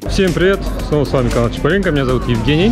Всем привет! Снова с вами канал Чапаренко. Меня зовут Евгений.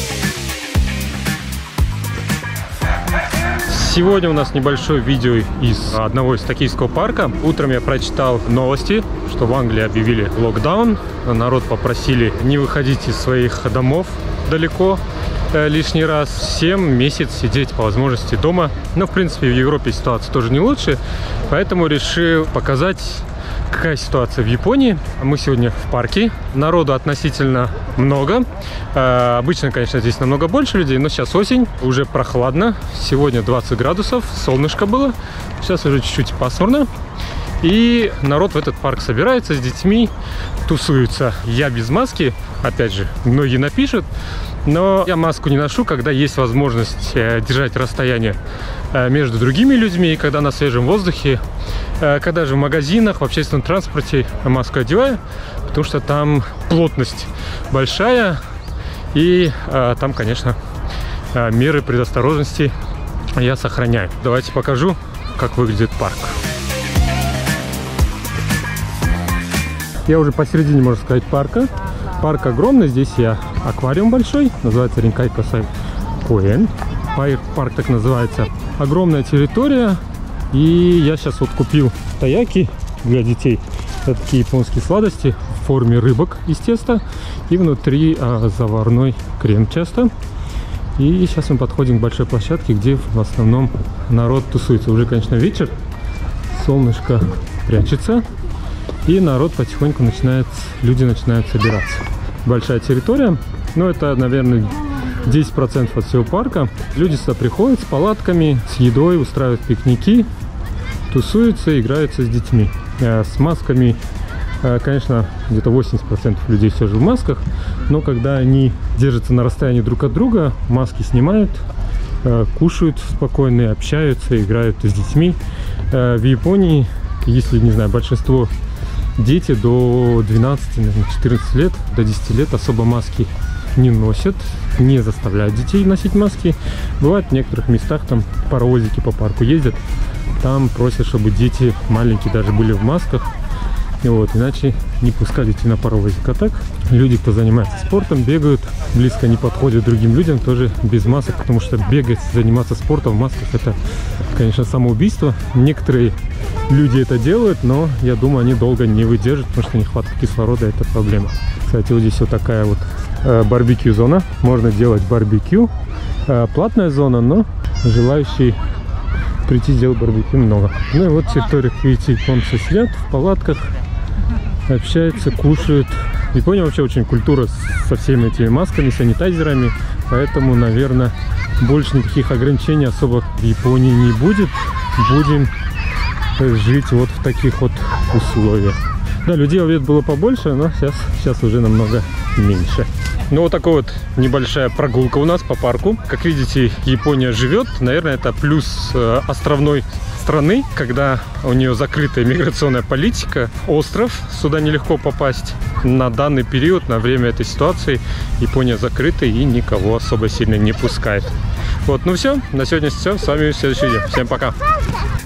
Сегодня у нас небольшое видео из одного из токийского парка. Утром я прочитал новости, что в Англии объявили локдаун. Народ попросили не выходить из своих домов далеко лишний раз. Всем месяц сидеть по возможности дома. Но в принципе в Европе ситуация тоже не лучше. Поэтому решил показать, какая ситуация в Японии. Мы сегодня в парке. Народу относительно много. Обычно, конечно, здесь намного больше людей, но сейчас осень, уже прохладно. Сегодня 20 градусов, солнышко было. Сейчас уже чуть-чуть пасмурно. И народ в этот парк собирается с детьми, тусуются. Я без маски, опять же, многие напишут, но я маску не ношу, когда есть возможность держать расстояние между другими людьми, когда на свежем воздухе, когда же в магазинах, в общественном транспорте маску одеваю, потому что там плотность большая, и там, конечно, меры предосторожности я сохраняю. Давайте покажу, как выглядит парк. Я уже посередине, можно сказать, парка. Парк огромный, здесь аквариум большой, называется Ринкай Косай Коэн. Парк так называется. Огромная территория. И я сейчас вот купил таяки для детей. Это такие японские сладости в форме рыбок из теста. И внутри заварной крем часто. И сейчас мы подходим к большой площадке, где в основном народ тусуется. Уже, конечно, вечер. Солнышко прячется. И народ потихоньку люди начинают собираться. Большая территория, но это, наверное, 10% от всего парка. Люди сюда приходят с палатками, с едой, устраивают пикники, тусуются, играются с детьми. С масками, конечно, где-то 80% людей все же в масках, но когда они держатся на расстоянии друг от друга, маски снимают, кушают спокойно, общаются, играют с детьми. В Японии, если, не знаю, большинство дети до 12, наверное, 14 лет, до 10 лет особо маски не носят, не заставляют детей носить маски. Бывает в некоторых местах, там паровозики по парку ездят, там просят, чтобы дети маленькие даже были в масках, вот, иначе не пускали детей на паровозик. А так, люди, кто занимается спортом, бегают, близко не подходят другим людям, тоже без масок, потому что бегать, заниматься спортом в масках — это, конечно, самоубийство. Некоторые люди это делают, но я думаю, они долго не выдержат, потому что нехватка кислорода — это проблема. Кстати, вот здесь вот такая вот барбекю зона. Можно делать барбекю. Платная зона, но желающие прийти сделать барбекю много. Ну и вот территория, как видите, японцы сидят в палатках, общаются, кушают. Япония вообще очень культура со всеми этими масками, санитайзерами, поэтому, наверное, больше никаких ограничений особо в Японии не будет. Будем жить вот в таких вот условиях. Да, людей в обед было побольше, но сейчас уже намного меньше. Ну вот такая вот небольшая прогулка у нас по парку. Как видите, Япония живет. Наверное, это плюс островной страны, когда у нее закрытая миграционная политика. Остров, сюда нелегко попасть. На данный период, на время этой ситуации, Япония закрыта и никого особо сильно не пускает. Вот, ну все, на сегодня все. С вами в следующем видео. Всем пока!